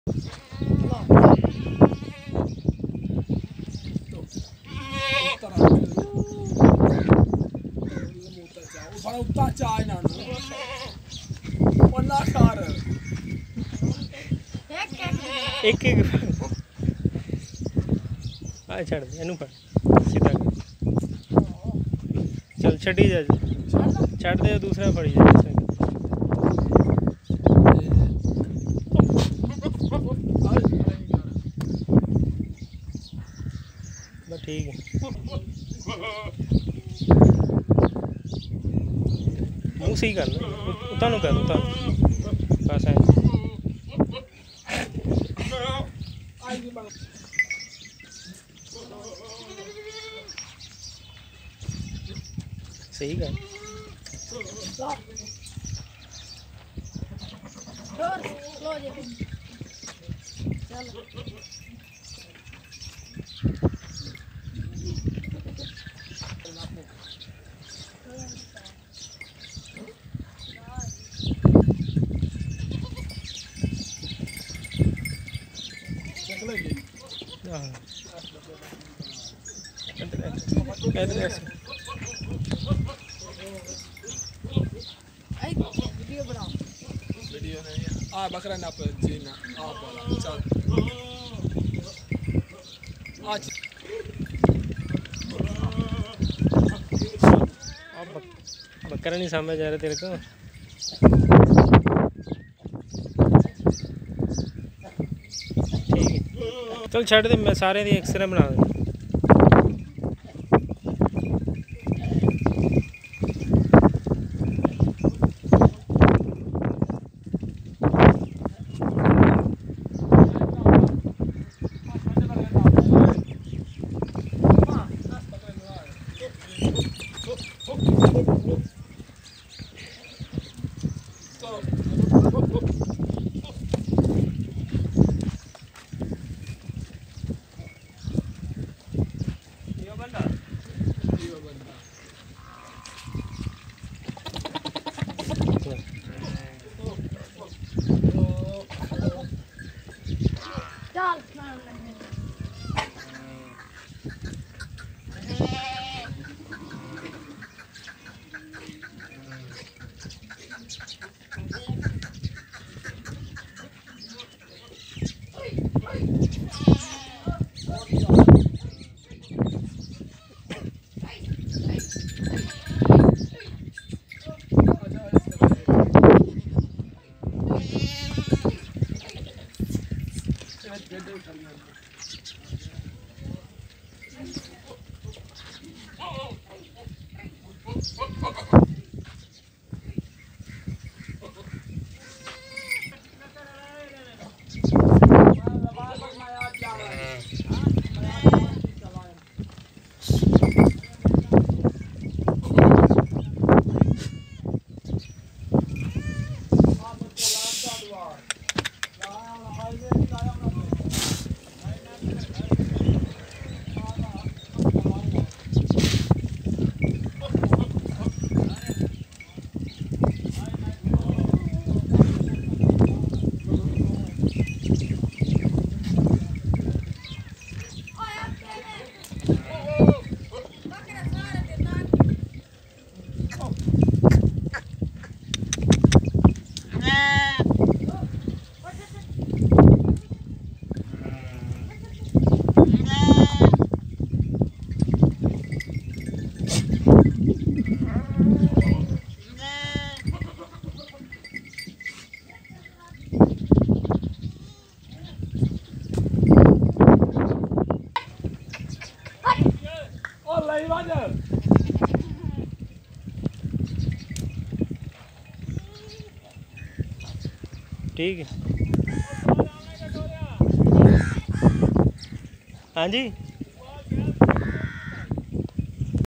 एक एक आ छड़ दे इनू फड़ सीधा चल छड़ी जा छड़ दे दूसरा फड़ी जा बस ठीक है मुँह सही कर उतानू कर उतानू बस है सही कर बकरा ना पर जीना आप वाला चल आज अब बकरा नहीं समझ आ रहा तेरे को ठीक है चल छड़ दे मैं सारे दी एक्सरे बना दे ठीक है हाँ जी